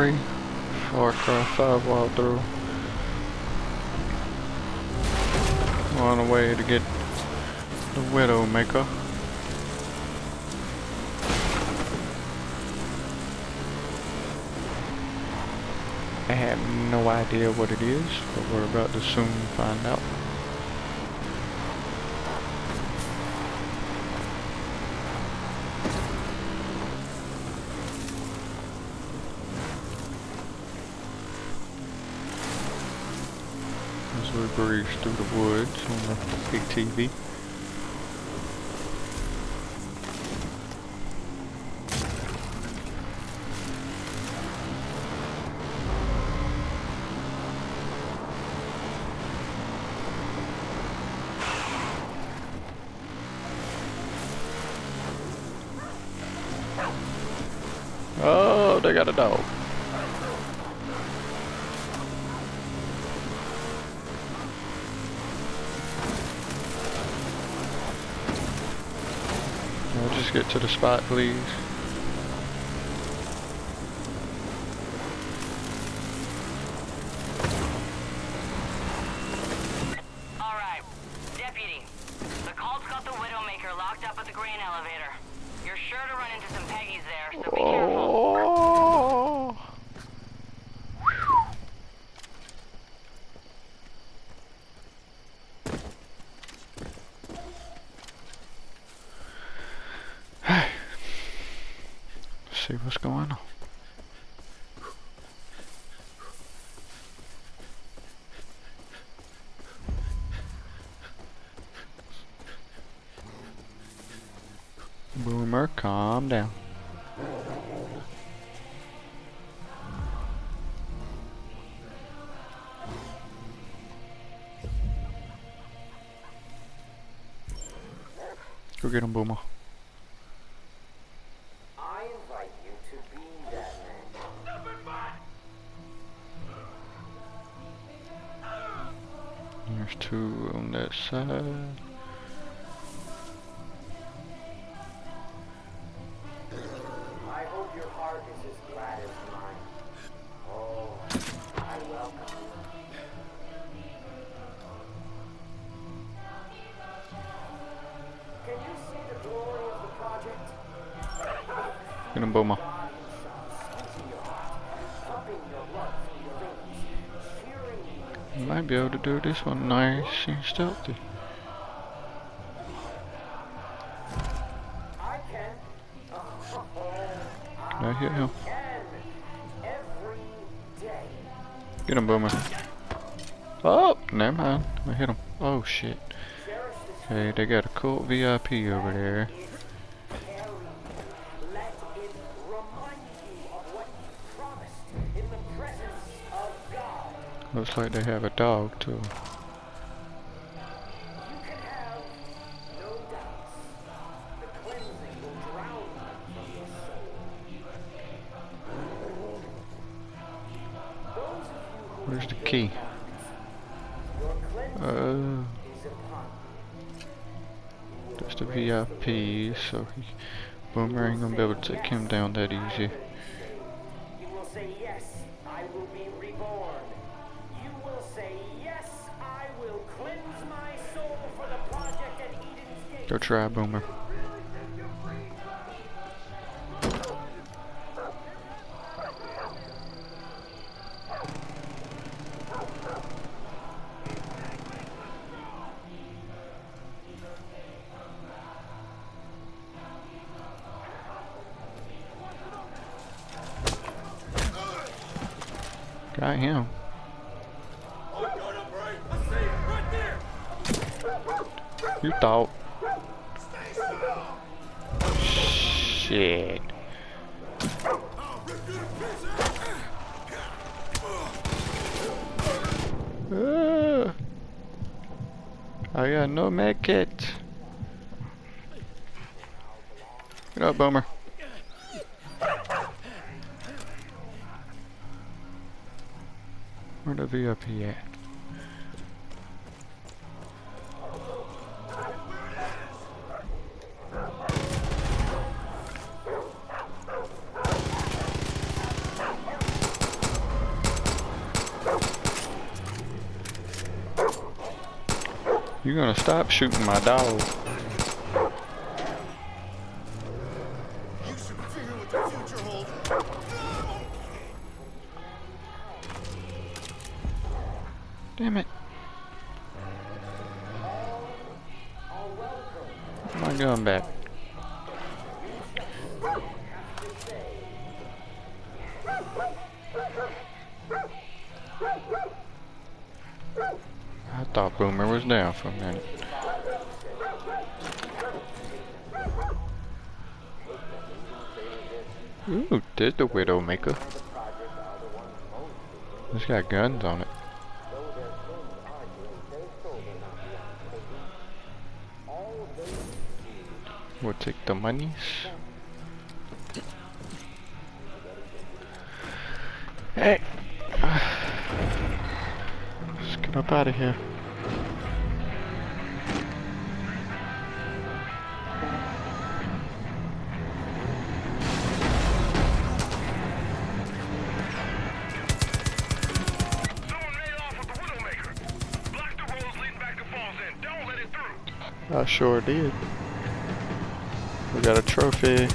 3 Far Cry 5 walkthrough. On the way to get the Widowmaker. I have no idea what it is, but we're about to soon find out. As we breeze through the woods on the ATV. Oh, they got a dog. I'll just get to the spot, please. Alright, Deputy. The cult's got the Widowmaker locked up at the grain elevator. You're sure to run into some Peggies there, so be careful. Oh. See what's going on. Boomer, calm down. Go get him, Boomer. I invite you to be that man. There's 2 on that side. I hope your heart is as glad as mine. Oh, I welcome you. Can you see the glory of the project? Get him, Boomer. You might be able to do this one nice and stealthy. I can. Did I hit him? Every day. Get him, Boomer. Oh, never mind. I hit him. Oh shit. Okay, they got a cool VIP over there. Let it remind you of what you promised in the presence of God. Looks like they have a dog too. You can have no doubts. The cleansing will drown them from your soul. Those of you who Where's the key? your cleansing is upon you. That's the VIP, so Boomer ain't gonna be able to take him down that easy. You will say, yes, I will be reborn. You will say, yes, I will cleanse my soul for the project at Eden's Gate. Go try, Boomer. Got him. You thought. Shit. I got no med kit. Get up, Boomer. Where the VIP at? You gonna stop shooting my dog? You should fear what the future holds. Damn it. Put my gun back. I thought Boomer was down for a minute. Ooh, there's the Widowmaker. It's got guns on it. We'll take the monies. Hey! Let's get up out of here. I sure did. We got a trophy.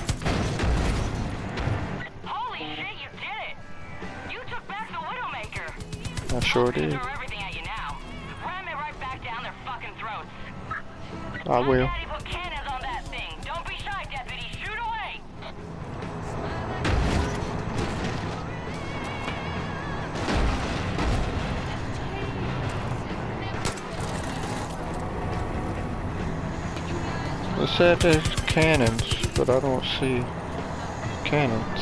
Holy shit, you did it! You took back the Widowmaker! I sure I'm gonna did. throw everything at you now. Ram it right back down their fucking throats. I will. Daddy put cannons on that thing. Don't be shy, deputy. Shoot away! It said there's cannons, but I don't see cannons.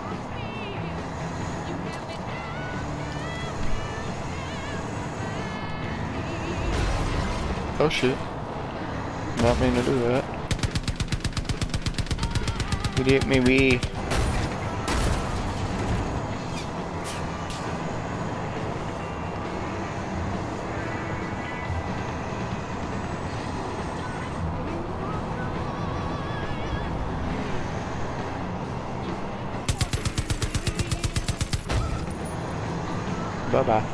Oh shit. Not mean to do that. You hit me, wee. Bye-bye.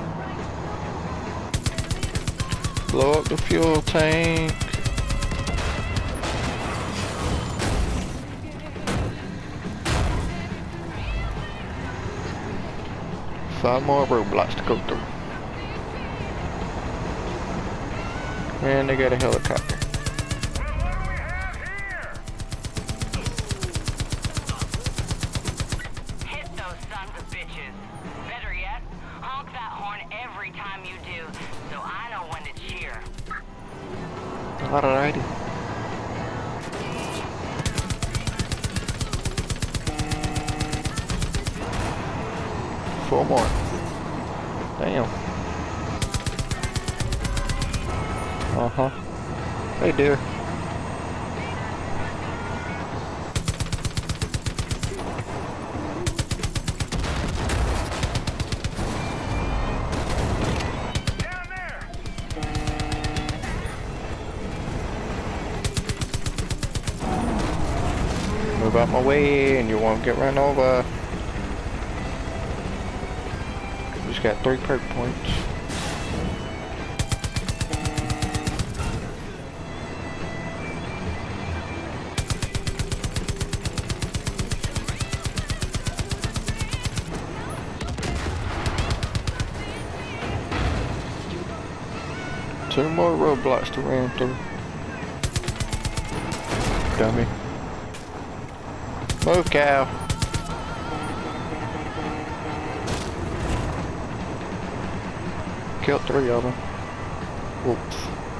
Blow up the fuel tank. Five more roadblocks to go through. And they got a helicopter. Hit those sons of bitches. Better yet, honk that horn every time you do, so I know when to cheer. Alrighty. Four more. Damn. Uh-huh. Hey, dear. Move out my way and you won't get run over. Just got 3 perk points. Two more roadblocks to ram through. Dummy. Move, cow. Killed 3 of them. Whoops.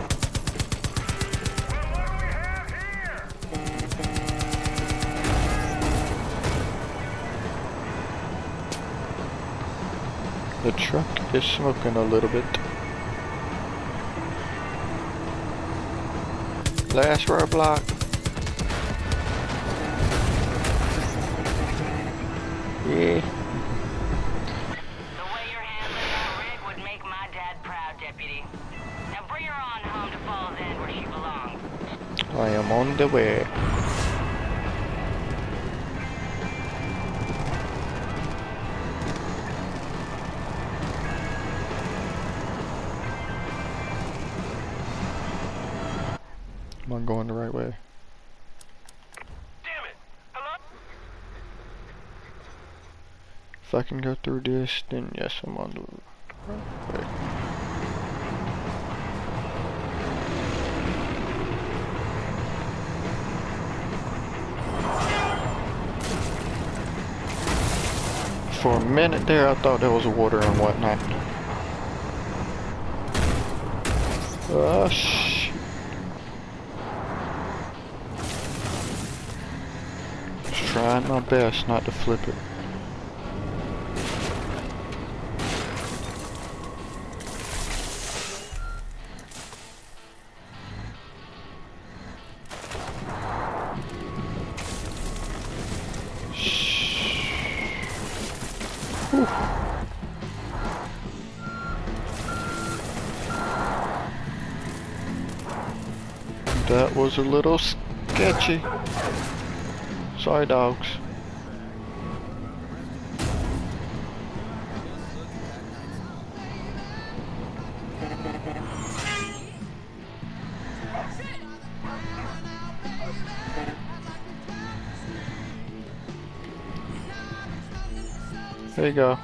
The truck is smoking a little bit. Last roadblock. Yeah. The way you're handling that rig would make my dad proud, deputy. Now bring her on home to Falls End where she belongs. I am on the way. I'm going the right way. Damn it! Hello? If I can go through this, then yes, I'm on the right way. For a minute there, I thought there was water and whatnot. Oh, shit. Just trying my best not to flip it. Whew. That was a little sketchy. Sorry, dogs. There you go.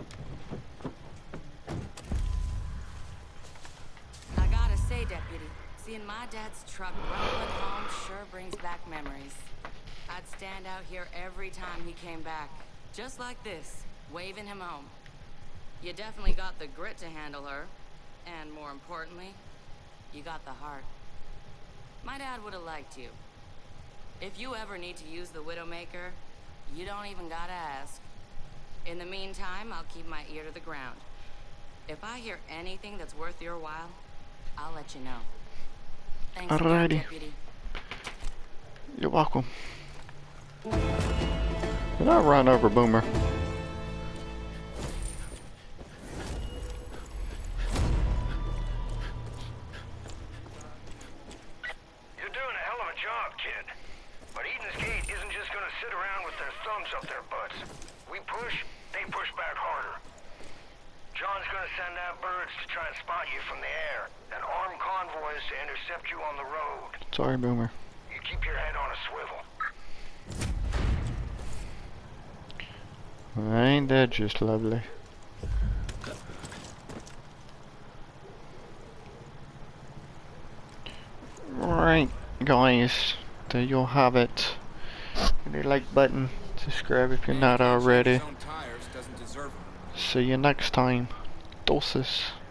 I gotta say, Deputy, seeing my dad's truck rumbling home sure brings back memories. I'd stand out here every time he came back, just like this, waving him home. You definitely got the grit to handle her, and more importantly, you got the heart. My dad would have liked you. If you ever need to use the Widowmaker, you don't even gotta ask. In the meantime, I'll keep my ear to the ground. If I hear anything that's worth your while, I'll let you know. Thanks again, Alrighty. Deputy. You're welcome. Did I run over Boomer? You're doing a hell of a job, kid. But Eden's Gate isn't just gonna sit around with their thumbs up their butts. We push, they push back harder. John's gonna send out birds to try and spot you from the air, and armed convoys to intercept you on the road. Sorry, Boomer. You keep your head on a swivel. Ain't that just lovely? Right, guys, there you'll have it. Hit the like button, subscribe if you're not already. See you next time. Doses.